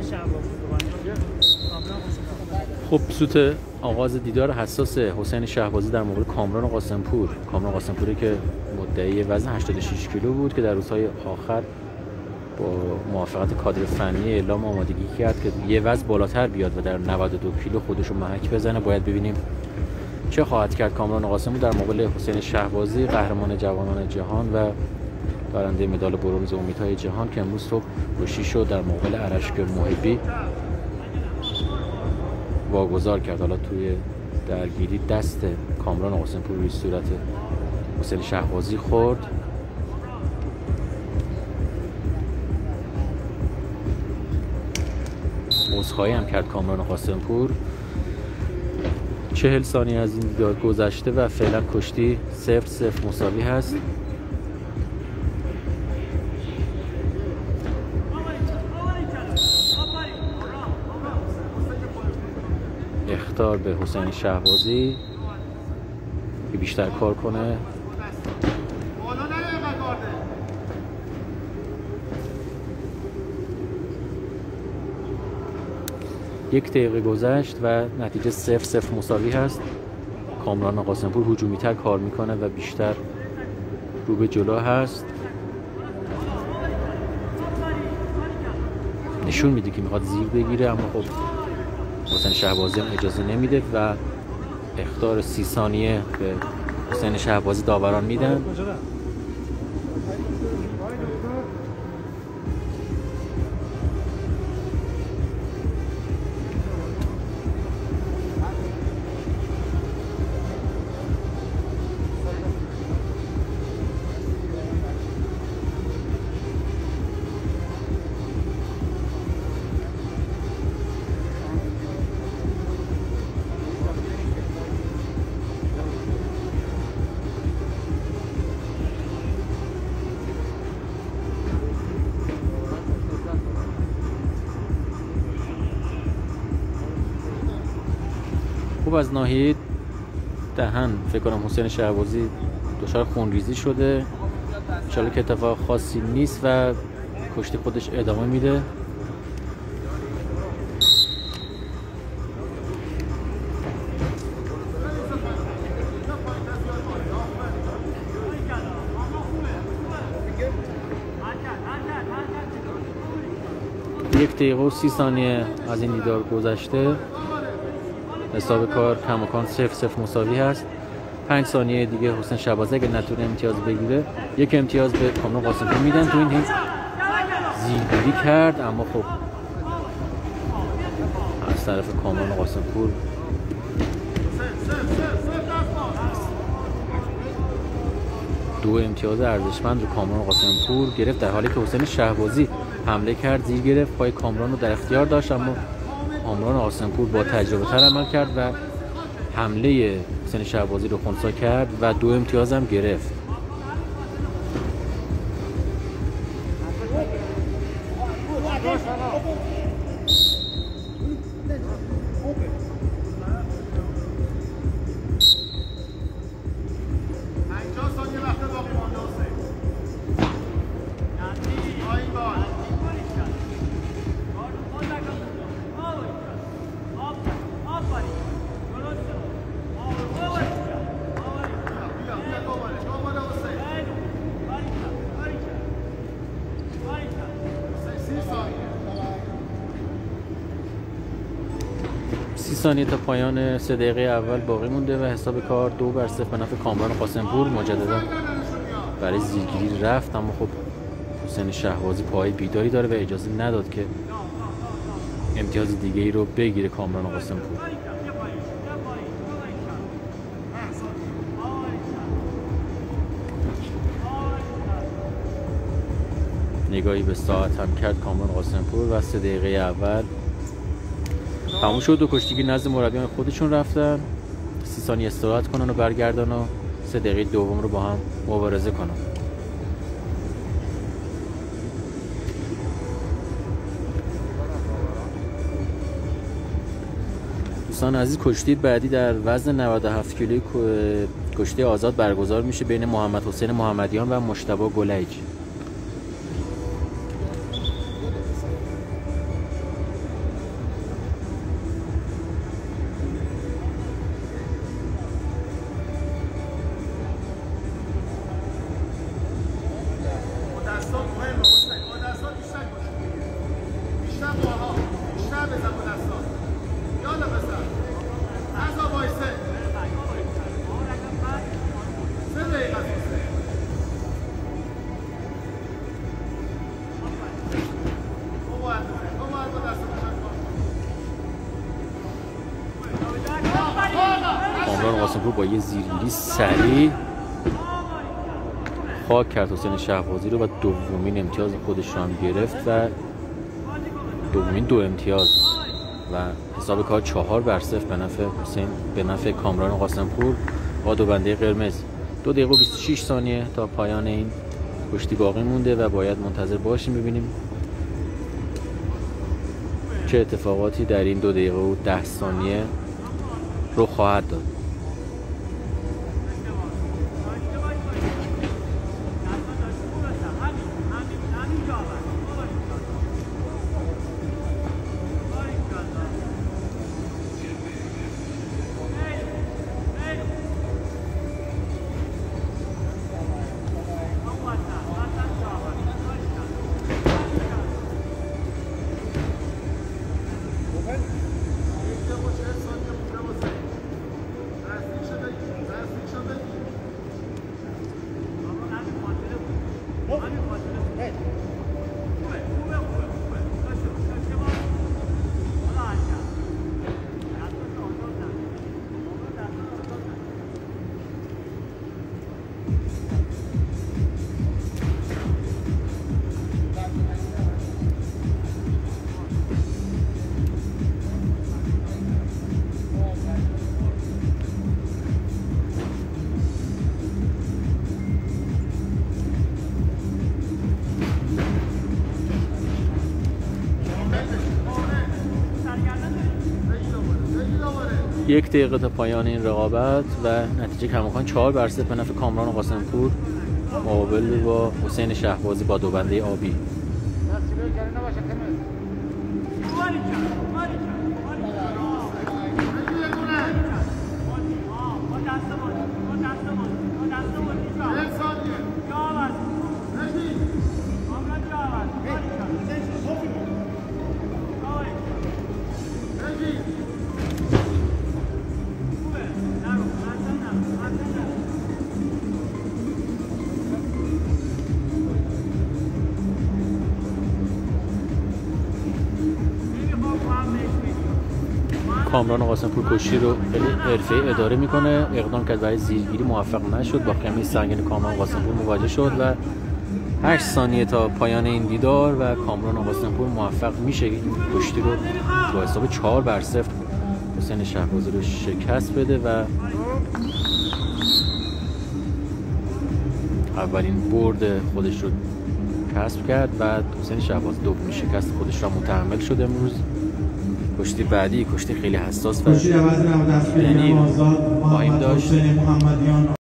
خب سوت آغاز دیدار حساس حسین شهبازی در مقابل کامران قاسمپور. کامران قاسمپوری که مدعی وزن 86 کیلو بود که در روزهای آخر با موافقت کادر فنی اعلام آمادگی کرد که یه وزن بالاتر بیاد و در 92 کیلو خودش رو محک بزنه. باید ببینیم چه خواهد کرد کامران قاسمپور در مقابل حسین شهبازی، قهرمان جوانان جهان و برنده مدال برنز امیدهای جهان که امروز صبح گوشی شد در مقابل ارشگر محبی واگذار کرد. حالا توی درگیری دست کامران قاسمپور روی صورت حسین شهبازی خورد. عذرخواهی هم کرد کامران قاسمپور. 40 ثانیه از این دیدار گذشته و فعلا کشتی 0-0 مساوی هست. اخطار به حسین شهبازی که بیشتر کار کنه. یک دقیقه گذشت و نتیجه 0-0 مساوی هست. کامران قاسمپور هجومی تر کار میکنه و بیشتر رو به جلو هست. نشون میده که میخواد زیر بگیره، اما خب حسین شهبازی هم اجازه نمیده و اخطار 30 ثانیه به حسین شهبازی داوران میدن. خوب از ناحیه دهن فکر کنم حسین شهبازی دچار خونریزی شده. انشالله که اتفاق خاصی نیست و کشتی خودش ادامه میده. یک دقیقه و 30 ثانیه از این دیدار گذشته. حساب کار کماکان 0-0 مساوی هست. 5 ثانیه دیگه حسین شهبازی اگه نتونه امتیاز بگیره یک امتیاز به کامران قاسمپور میدن. تو این زیرگیری کرد، اما خب از طرف کامران قاسمپور دو امتیاز ارزشمند رو کامران قاسمپور گرفت، در حالی که حسین شهبازی حمله کرد، زیر گرفت، پای کامران رو در اختیار داشت، اما کامران قاسمپور با تجربه تر عمل کرد و حمله حسین شهبازی رو خنثی کرد و 2 امتیاز هم گرفت. ثانیه تا پایان 3 دقیقه اول باقی مونده و حساب کار 2-0 به نفع کامران قاسمپور. مجددا برای زیرگیری رفت، اما خب حسین شهبازی پای بیداری داره و اجازه نداد که امتیاز دیگه ای رو بگیره کامران قاسمپور. نگاهی به ساعت هم کرد کامران قاسمپور و 3 دقیقه اول تموم شد. 2 کشتیگیر نزد مربیان خودشون رفتن 30 ثانیه استراحت کنن و برگردن و 3 دقیقه دوم رو با هم مبارزه کنن. دوستان عزیز، کشتی بعدی در وزن 97 کیلویی کشتی آزاد برگزار میشه بین محمد حسین محمدیان و مجتبی گلیج. کامران قاسمپور با یه زیرگیری سریع خاک کرد حسین شهبازی رو و دومین امتیاز خودش رو هم گرفت و دومین 2 امتیاز و حساب کار 4-0 به نفع کامران قاسمپور با دو بنده قرمز. 2 دقیقه و 26 ثانیه تا پایان این کشتی باقی مونده و باید منتظر باشیم ببینیم چه اتفاقاتی در این 2 دقیقه و 10 ثانیه رو خواهد داد. یک دقیقه تا پایان این رقابت و نتیجه کماکان 4-0 به نفع کامران قاسمپور مقابل با حسین شهبازی با دو بنده آبی. کامران قاسمپور کشتی رو حرفه‌ای اداره میکنه، اقدام کرد برای زیرگیری، موفق نشد، با خیمه سنگین کامران قاسمپور مواجه شد و 8 ثانیه تا پایان این دیدار و کامران قاسمپور موفق میشه این کشتی رو با حساب 4-0 حسین شهبازی رو شکست بده و اولین برد خودش رو کسب کرد و حسین شهبازی دومین شکست خودش را متحمل شد. امروز کشتی بعدی کشتی خیلی حساس و خواهیم داشت.